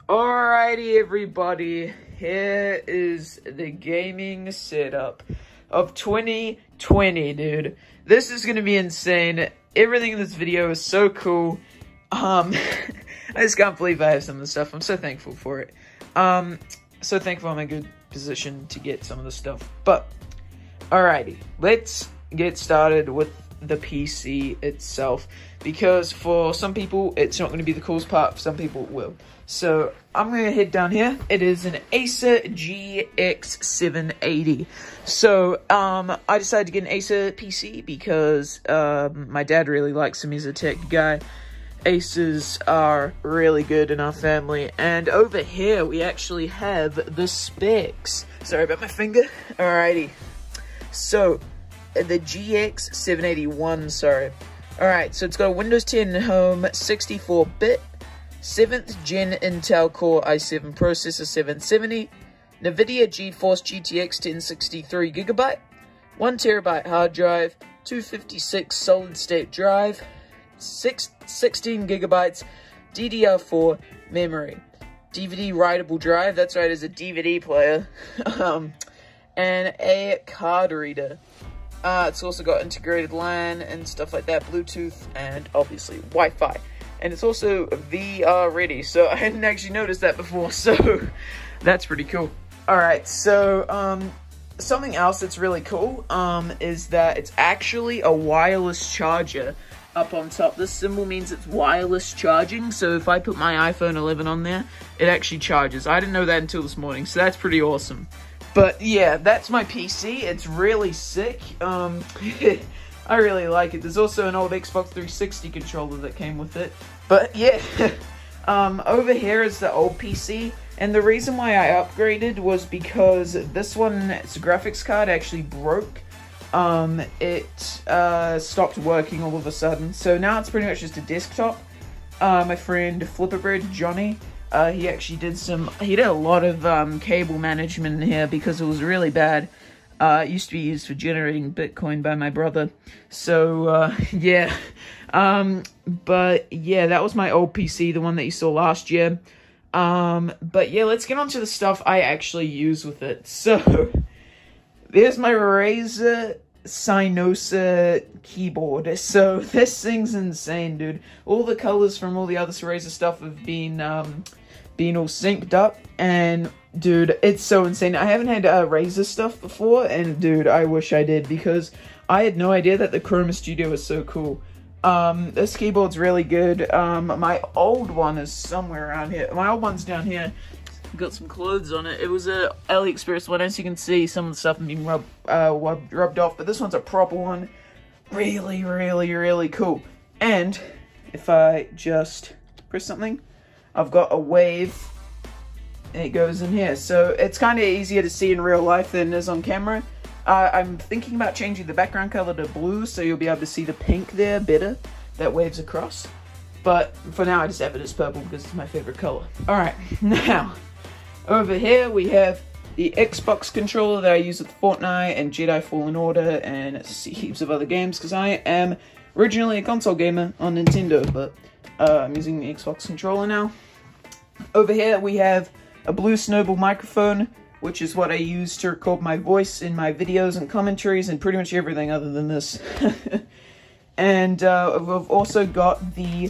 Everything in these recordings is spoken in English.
Alrighty, everybody, here is the gaming setup of 2020, dude. This is gonna be insane. Everything in this video is so cool. I just can't believe I have some of the stuff. I'm so thankful for it. So thankful I'm in a good position to get some of the stuff. But, alrighty, let's get started with the PC itself, because for some people it's not going to be the coolest part, for some people it will. So I'm going to head down here. It is an Acer GX780. So I decided to get an Acer PC because my dad really likes him. He's a tech guy. Acers are really good in our family. And over here we actually have the specs. Sorry about my finger. Alrighty. So the GX781, sorry. Alright, so it's got a Windows 10 Home 64-bit, 7th Gen Intel Core i7 processor 770, NVIDIA GeForce GTX 1060 3GB, 1TB hard drive, 256 solid-state drive, 16GB DDR4 memory, DVD writable drive, that's right, it's a DVD player, and a card reader. It's also got integrated LAN and stuff like that, Bluetooth, and obviously Wi-Fi. And it's also VR ready, so I hadn't actually noticed that before, so that's pretty cool. Alright, so, something else that's really cool, is that it's actually a wireless charger up on top. This symbol means it's wireless charging, so if I put my iPhone 11 on there, it actually charges. I didn't know that until this morning, so that's pretty awesome. But yeah, that's my PC. It's really sick. I really like it. There's also an old Xbox 360 controller that came with it. But yeah, over here is the old PC. And the reason why I upgraded was because this one's graphics card actually broke. It stopped working all of a sudden. So now it's pretty much just a desktop. My friend Flipperbird, Johnny, he actually did a lot of cable management in here because it was really bad. It used to be used for generating Bitcoin by my brother. So, yeah. But yeah, that was my old PC, the one that you saw last year. But yeah, let's get on to the stuff I actually use with it. So, there's my Razer Synosa keyboard. So this thing's insane, dude. All the colors from all the other Razer stuff have been all synced up, and dude, it's so insane. I haven't had Razer stuff before, and dude, I wish I did, because I had no idea that the Chroma Studio was so cool. This keyboard's really good. My old one is somewhere around here. My old one's down here. Got some clothes on it. It was a AliExpress one. As you can see, some of the stuff has been rubbed off, but this one's a proper one. Really, really, really cool. And if I just press something, I've got a wave, and it goes in here. So it's kind of easier to see in real life than it is on camera. I'm thinking about changing the background color to blue, so you'll be able to see the pink there better that waves across. But for now, I just have it as purple because it's my favorite color. Alright, now, over here we have the Xbox controller that I use with Fortnite and Jedi Fallen Order and heaps of other games, because I am originally a console gamer on Nintendo, but I'm using the Xbox controller now. Over here we have a Blue Snowball microphone, which is what I use to record my voice in my videos and commentaries and pretty much everything other than this. And we've also got the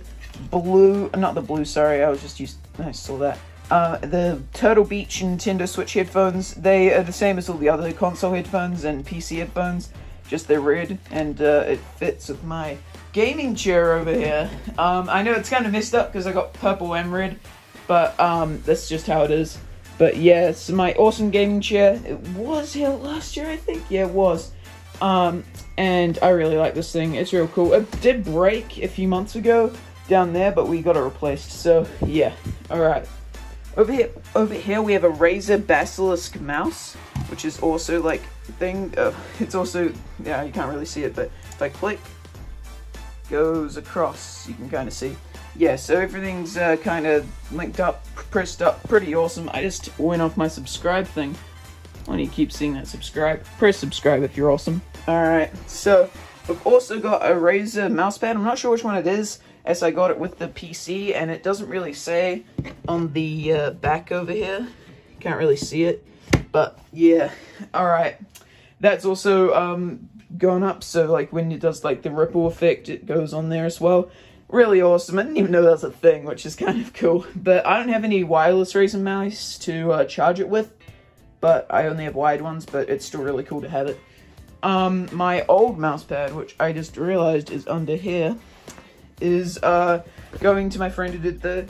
I saw that. The Turtle Beach Nintendo Switch headphones. They are the same as all the other console headphones and PC headphones, just they're red, and it fits with my gaming chair over here. I know it's kind of messed up because I got purple and red, but that's just how it is. But yeah, it's my awesome gaming chair. It was here last year, I think. Yeah, it was. And I really like this thing. It's real cool. It did break a few months ago down there, but we got it replaced. So yeah, all right. Over here we have a Razer Basilisk mouse, which is also like thing. It's also, yeah, you can't really see it, but if I click, goes across, you can kind of see. Yeah, so everything's kind of linked up, pressed up, pretty awesome. I just went off my subscribe thing. Why do you keep seeing that subscribe? Press subscribe if you're awesome. Alright, so I've also got a Razer mousepad. I'm not sure which one it is. as I got it with the PC, and it doesn't really say on the back over here. Can't really see it, but yeah. Alright, that's also gone up, so like when it does like the ripple effect, it goes on there as well. Really awesome. I didn't even know that was a thing, which is kind of cool. But I don't have any wireless Razer mouse to charge it with, but I only have wired ones, but it's still really cool to have it. My old mouse pad, which I just realized is under here, is going to my friend who did the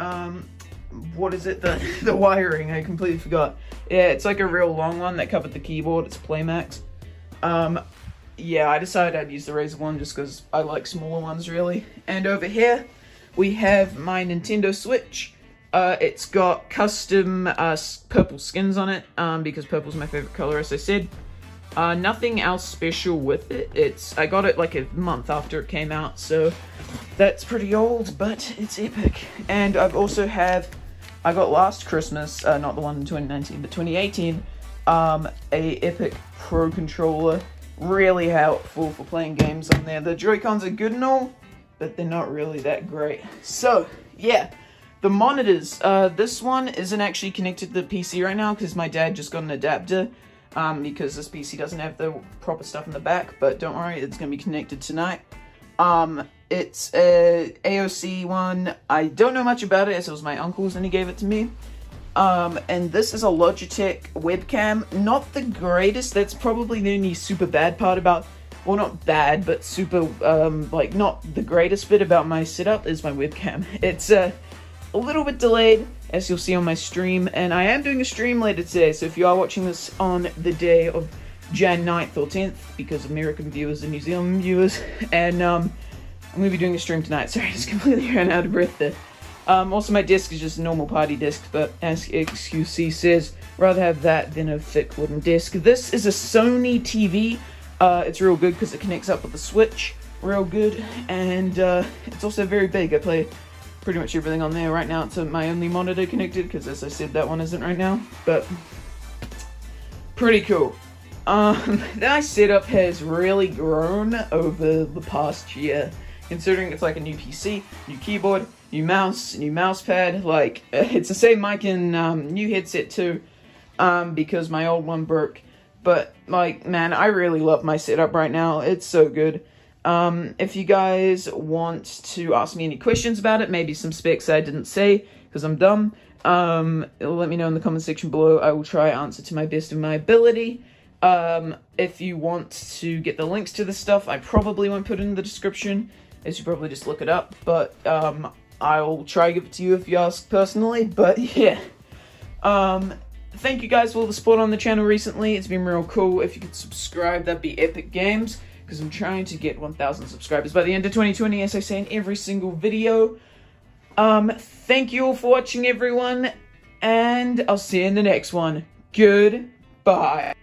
what is it, the wiring. I completely forgot. Yeah, it's like a real long one that covered the keyboard. It's Playmax. Yeah, I decided I'd use the Razer one just because I like smaller ones, really. And over here, we have my Nintendo Switch. It's got custom purple skins on it, because purple's my favorite color, as I said. Nothing else special with it. I got it like a month after it came out, so that's pretty old, but it's epic. And I got last Christmas, not the one in 2019, but 2018, a Epic Pro Controller. Really helpful for playing games on there. The Joy-Cons are good and all, but they're not really that great. So, yeah. The monitors. This one isn't actually connected to the PC right now, because my dad just got an adapter, because this PC doesn't have the proper stuff in the back, but don't worry, it's going to be connected tonight. It's a AOC one. I don't know much about it, as it was my uncle's and he gave it to me. And this is a Logitech webcam. Not the greatest. That's probably the only super bad part about, well, not bad, but super, like, not the greatest bit about my setup is my webcam. It's, a little bit delayed, as you'll see on my stream, and I am doing a stream later today, so if you are watching this on the day of Jan 9th or 10th, because American viewers and New Zealand viewers, and, I'm going to be doing a stream tonight. Sorry, I just completely ran out of breath there. Also, my disc is just a normal party disc, but as XQC says, rather have that than a thick wooden disc. This is a Sony TV. It's real good because it connects up with the Switch. Real good, and it's also very big. I play pretty much everything on there. Right now, it's my only monitor connected, because as I said, that one isn't right now, but pretty cool. That setup has really grown over the past year, considering it's like a new PC, new keyboard, new mouse pad. Like, it's the same mic and new headset too, because my old one broke. But, like, man, I really love my setup right now. It's so good. If you guys want to ask me any questions about it, maybe some specs I didn't say, because I'm dumb, let me know in the comment section below. I will try to answer to my best of my ability. If you want to get the links to the stuff, I probably won't put it in the description, as you probably just look it up, but, I'll try to give it to you if you ask personally, but yeah. Thank you guys for all the support on the channel recently. It's been real cool. If you could subscribe, that'd be Epic Games, because I'm trying to get 1,000 subscribers by the end of 2020, as I say in every single video. Thank you all for watching, everyone, and I'll see you in the next one. Goodbye.